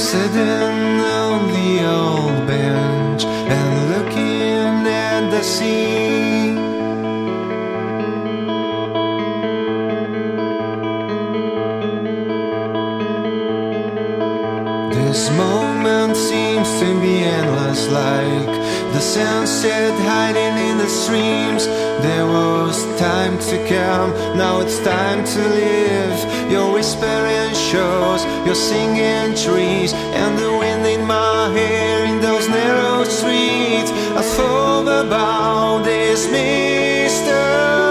Sitting on the old bench and looking at the sea. This moment seems to be endless, like the sunset hiding in the streams. There was time to come, now it's time to live. Your whispering shores, your singing trees, and the wind in my hair in those narrow streets. I thought about this mystery.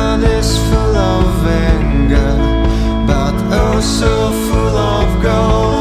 So full of gold.